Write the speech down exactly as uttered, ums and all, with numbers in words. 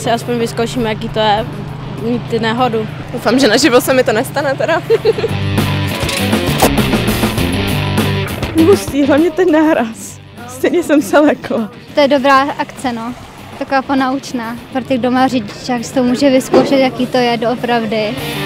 si aspoň vyzkouším, jaký to je mít nehodu. Doufám, že naživo se mi to nestane teda. Hustý, hlavně ten náraz. Stejně jsem se lekla. To je dobrá akce, no. Taková ponaučná. Pro těch doma řidičák si to může vyzkoušet, jaký to je doopravdy.